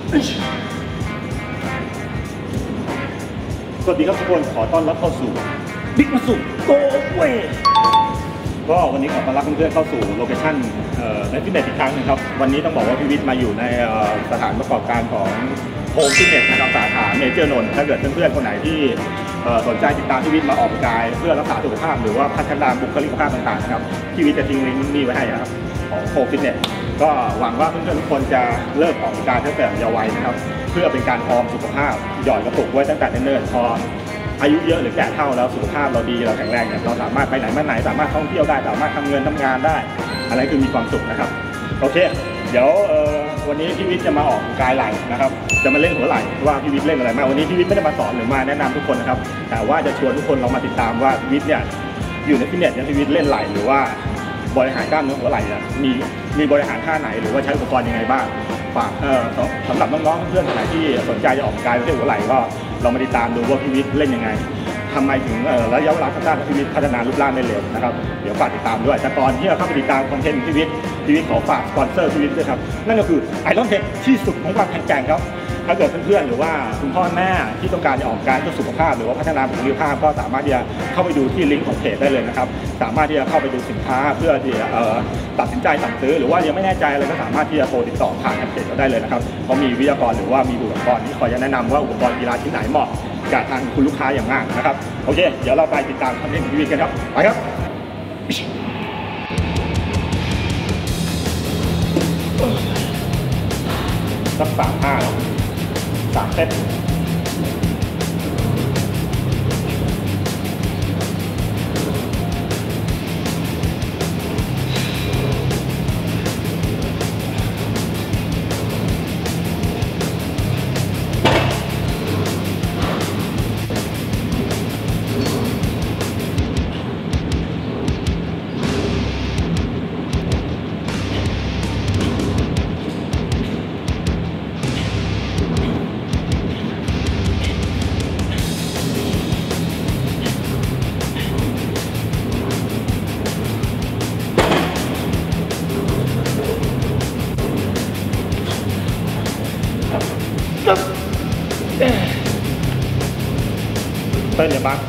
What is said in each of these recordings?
สวัสดีครับทุกคนขอต้อนรับเข้าสู่บิ๊กมาสุโกเวก็วันนี้ขอต้อนรับเพื่อนๆเข้าสู่โลเคชั่นในฟิตเนสอีกครั้งนึงครับวันนี้ต้องบอกว่าพี่วิทย์มาอยู่ในสถานประกอบการของโฮมฟิตเนสนะครับสาขาเมเจอร์นนท์ถ้าเกิดเพื่อนๆคนไหนที่สนใจติดตามพี่วิทย์มาออกกำลังกายเพื่อรักษาสุขภาพหรือว่าพัฒนาบุคลิกภาพต่างๆนะครับพี่วิทย์จะทิ้งลิงก์นี้ไว้ให้นะครับของโฮมฟิตเนสก็หวังว่าเพื่อนๆทุกคนจะเลิกออกกำลังกายตั้งแต่เยาว์วัยนะครับเพื่อเป็นการออมสุขภาพหย่อนกระปุกไว้ตั้งแต่เนิ่นๆพออายุเยอะหรือแก่เท่าแล้วสุขภาพเราดีเราแข็งแรงเนี่ยเราสามารถไปไหนมาไหนสามารถท่องเที่ยวได้สามารถทำเงินทำงานได้อะไรคือมีความสุขนะครับโอเคเดี๋ยววันนี้พี่วิทย์จะมาออกกายไหล่นะครับจะมาเล่นหัวไหล่ว่าพี่วิทย์เล่นอะไรมาวันนี้พี่วิทย์ไม่ได้มาสอนหรือมาแนะนำทุกคนนะครับแต่ว่าจะชวนทุกคนเรามาติดตามว่าพี่วิทย์เนี่ยอยู่ในฟิตเนสเนี่ยพี่วิทย์เล่นไหล่หรือว่าบริหารกล้ามเนื้อหัวไหล่เนี่ยมีบริหารท่าไหนหรือว่าใช้อุปกรณ์ยังไงบ้างฝากสำหรับน้องๆเพื่อนๆคนไหนที่สนใจจะออกกำลังกายเล่นหัวไหล่ก็เรามาติดตามดูว่าพี่วิทย์เล่นยังไงทำไมถึงระยะเวลาสั้นๆพี่วิทย์พัฒนารูปร่างได้เร็วนะครับเดี๋ยวฝากติดตามด้วยแต่ก่อนที่จะเข้าไปติดตามคอนเทนต์พี่วิทย์ขอฝากสปอนเซอร์พี่วิทย์ด้วยครับนั่นก็คือไอรอนเทคที่สุดของความแข็งแกร่งครับถ้าเกิดเพื่อนๆหรือว่าคุณพ่อแม่ที่ต้องการจะออกการเพื่อสุขภาพหรือว่าพัฒนาบุคลิกภาพก็สามารถที่จะเข้าไปดูที่ลิงก์ของเพจได้เลยนะครับสามารถที่จะเข้าไปดูสินค้าเพื่อที่จะตัดสินใจสั่งซื้อหรือว่ายังไม่แน่ใจอะไรก็สามารถที่จะโทรติดต่อผ่านเพจเราได้เลยนะครับเขามีวิทยากรหรือว่ามีบุคลากรที่คอยจะแนะนำว่าอุปกรณ์กีฬาชิ้นไหนเหมาะกับทางคุณลูกค้าอย่างมากนะครับโอเคเดี๋ยวเราไปติดตามคอนเทนต์ของพี่วิทย์กันครับไปครับสัก3-5 3 เซตเต้นเลยบ้าง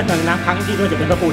น้ำครั้งที่ด้วยจะเป็นตะปูน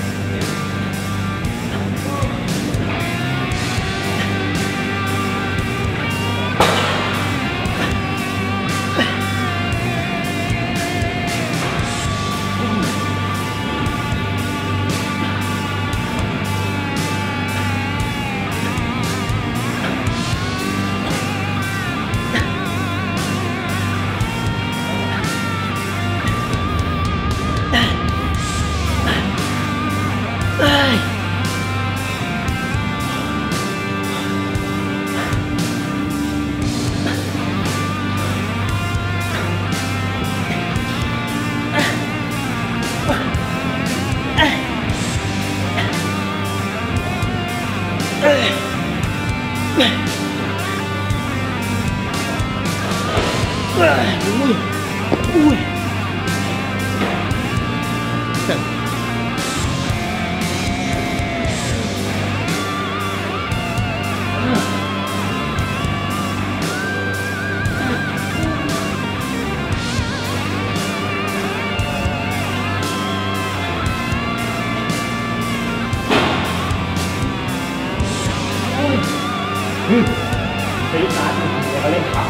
เป็นลูกค้าที่เขาเล่นขา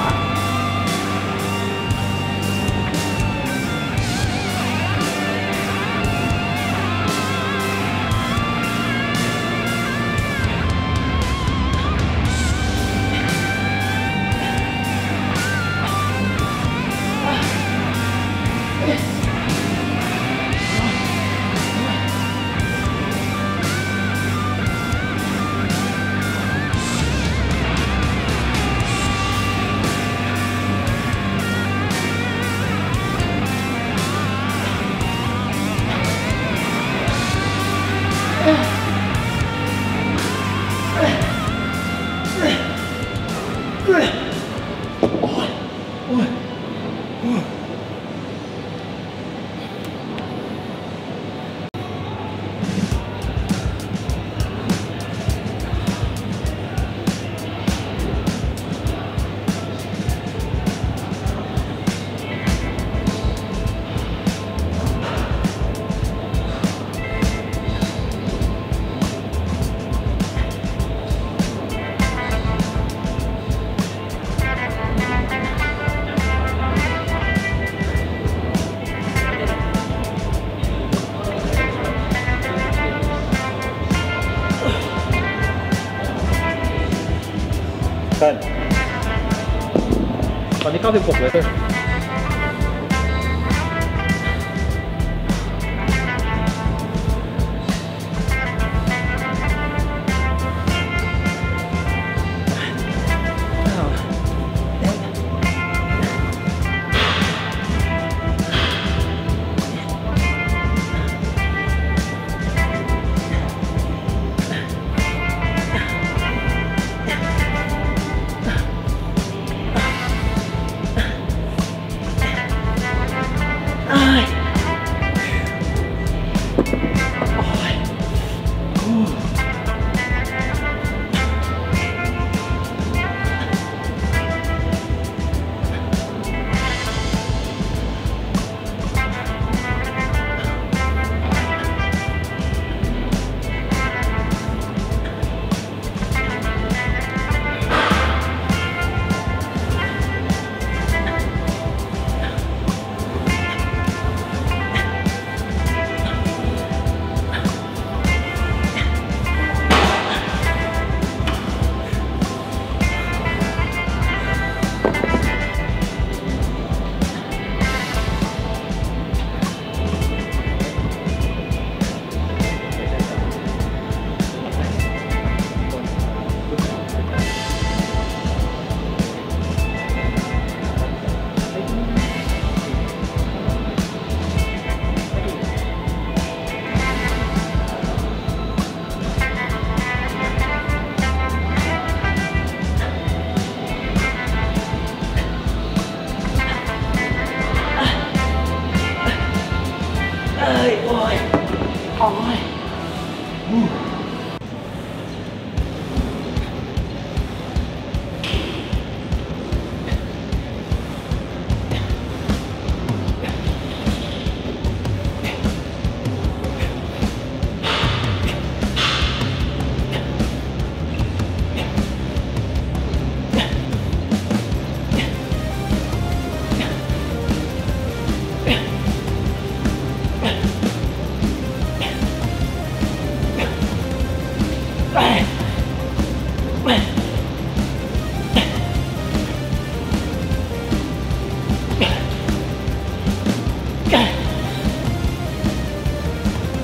ตอนนี้96เลย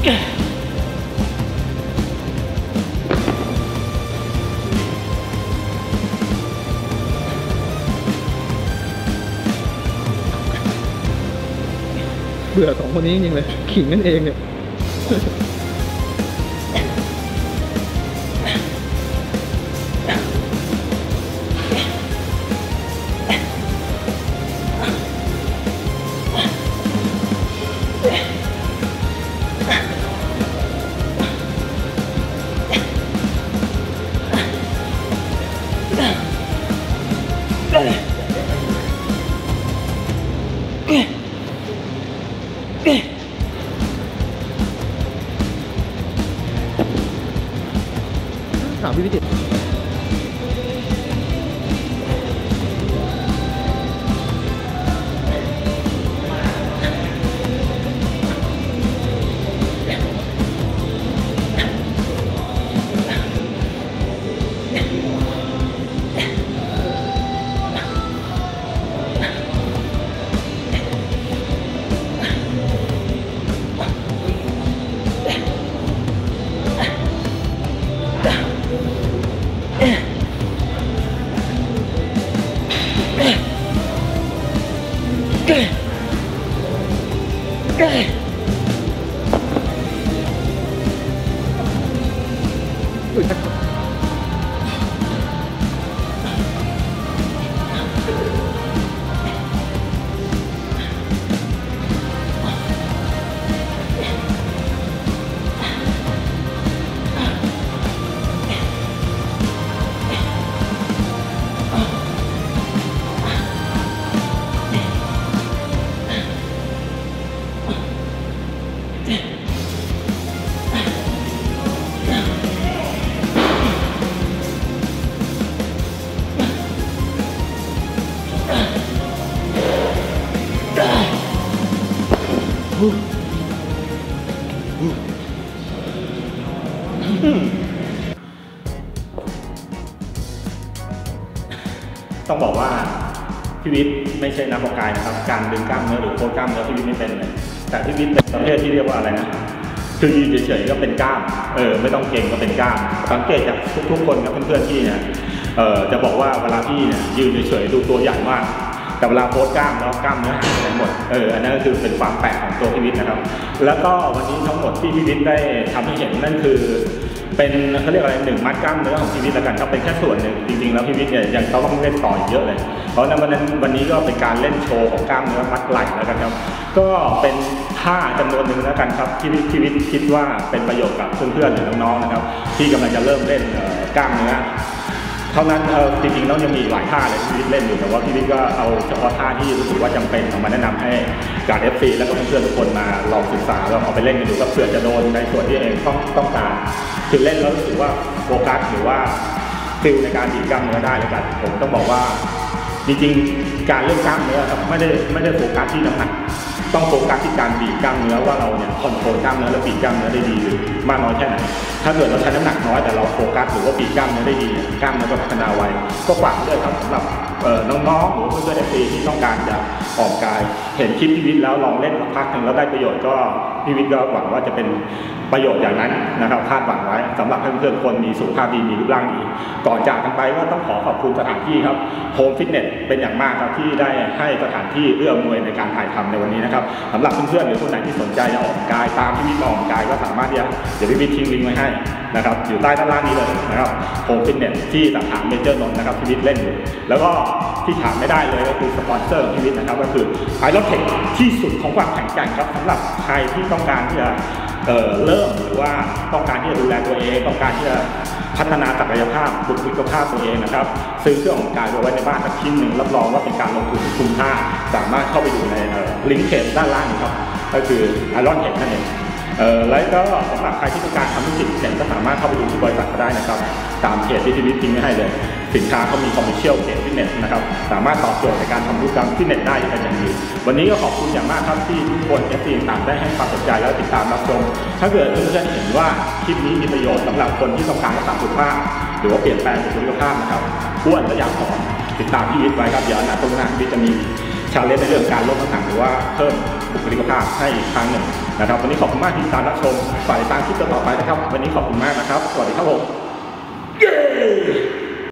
เบื่อสองคนนี้จริงๆเลยขิงกันเองเนี่ยถามพี่วิจิตรต้องบอกว่าพี่วิทย์ไม่ใช่นักออกกายนะครับการดึงกล้ามเนื้อหรือโค้ชกล้ามเนื้อพี่วิทย์ไม่เป็นเลยแต่พี่วิทย์เป็นประเภทที่เรียกว่าอะไรนะคือยืนเฉยๆก็เป็นกล้ามไม่ต้องเก่งก็เป็นกล้ามสังเกตจากทุกๆคนครับเพื่อนๆที่เนี่ยจะบอกว่าเวลาพี่เนี่ยยืนเฉยๆดูตัวใหญ่มากแต่เวลาโค้ชกล้ามแล้วกล้ามเนื้อหายไปหมดอันนั้นก็คือเป็นความแปลกของตัวพี่วิทย์นะครับแล้วก็วันนี้ทั้งหมดที่พี่วิทย์ได้ทำให้เห็นนั่นคือเป็นเขาเรียกอะไรหนึ่งมัดกล้ามเนื้อของพี่วิทย์แล้วกันครับเป็นแค่ส่วนหนึ่งจริงๆแล้วพี่วิทย์เนี่ยยังต้องเล่นต่ออีกเยอะเลยเพราะฉะนั้นวันนี้ก็เป็นการเล่นโชว์ของกล้ามเนื้อมัดไหล่แล้วกันครับก็เป็นท่าจำนวนหนึ่งแล้วกันครับที่พี่วิทย์คิดว่าเป็นประโยชน์กับเพื่อนๆหรือน้องๆนะครับที่กำลังจะเริ่มเล่นกล้ามเนื้อเท่านั้นจริงๆแล้วยังมีหลายท่าเลยที่พี่วิทย์เล่นอยู่แต่ว่าพี่วิทย์ก็เอาเฉพาะท่าที่รู้สึกว่าจำเป็นเอามาแนะนำให้การ FC แล้วก็เพื่อนๆทุกคนมาลองศึกษาแล้วเอาไปเล่นกันดูก็เผื่อจะโดนในส่วนที่เองต้องการคือเล่นแล้วรู้สึกว่าโฟกัสหรือว่าฟิลในการบีบกล้ามเนื้อได้เลยกันผมต้องบอกว่าจริงๆการเล่นกล้ามเนื้อครับไม่ได้โฟกัสที่น้ำหนักต้องโฟกัสที่การบีบกล้ามเนื้อว่าเราเนี่ยคอนโทรลกล้ามเนื้อและบีบกล้ามเนื้อได้ดีหรือมากน้อยแค่ไหนถ้าเกิดเราใช้น้ำหนักน้อยแต่เราโฟกัสหรือว่าบีบกล้ามเนื้อได้ดีกล้ามเนื้อก็พัฒนาไวก็ฝากด้วยครับสำหรับน้องๆหรือเพื่อนๆFCที่ต้องการจะออกกายเห็นคลิปพี่วิทย์แล้วลองเล่นสักพักหนึ่งแล้วได้ประโยชน์ก็พี่วิทย์ก็หวังว่าจะเป็นประโยชน์อย่างนั้นนะครับคาดหวังไว้สำหรับเพื่อนๆคนมีสุขภาพดีมีรูปร่างดีก่อนจากกันไปก็ต้องขอบคุณสถานที่ครับโฮมฟิตเนสเป็นอย่างมากครับที่ได้ให้สถานที่เอื้ออำนวยในการถ่ายทำในวันนี้นะครับสำหรับเพื่อนๆหรือคนไหนที่สนใจจะออกกายตามพี่วิทย์ออกกายก็สามารถที่จะเดี๋ยวพี่วิทย์ทิ้งลิงก์ไว้ให้นะครับอยู่ใต้ด้านล่างนี้เลยนะครับโฮมฟิตเนสที่สาขาเมเจอร์นนท์นะครับพี่วิทย์เล่นอยู่แล้วก็ที่ขาดไม่ได้เลยก็คือสปอนเซอร์ของพี่วิทย์นะครับก็คือไอรอนเทคที่สุดของความแข็งแกร่งครับสำหรับใครที่ต้องการที่จะเริ่มหรือว่าต้องการที่จะดูแลตัวเองต้องการที่จะพัฒนาศักยภาพบุคลิกภาพตัวเองนะครับซื้อเครื่องออกกำลังกายไว้ในบ้านสักชิ้นหนึ่งรับรองว่าเป็นการลงทุนที่คุ้มค่าสามารถเข้าไปดูในลิงก์เพจด้านล่างนี้ครับก็คือไอรอนเทคนั่นเองแล้วก็สำหรับใครที่ต้องการทำธุรกิจเนี่ยก็สามารถเข้าไปดูที่บริษัทก็ได้นะครับตามเพจที่พี่วิทย์ทิ้งไว้ให้เลยสินค้าเขามีคอมเมอร์เชียลเพจฟิตเนสนะครับสามารถตอบโจทย์ในการทำธุรกรรมฟิตเนสได้เป็นอย่างดีวันนี้ก็ขอบคุณอย่างมากครับที่ทุกคน FC ต่างได้ให้ความสนใจแล้วติดตามรับชมถ้าเกิดเพื่อนๆเห็นว่าคลิปนี้มีประโยชน์สำหรับคนที่ต้องการรักษาสุขภาพหรือว่าเปลี่ยนแปลงสุขภาพนะครับอ้วนและอยากผอมติดตามพี่วิทย์ไว้ครับเดี๋ยวอนาคตหน้าพี่วิทย์จะมีชาเลนจ์ในเรื่องการลดน้ำหนักหรือว่าเพิ่มบุคลิกภาพให้อีกครั้งหนึ่งนะครับวันนี้ขอบคุณมากที่ติดตามรับชมฝากติดตามคลิปต่อไปนะครับวันนี้ขอบคุณมากนะครับสวัสดีครับผมเย้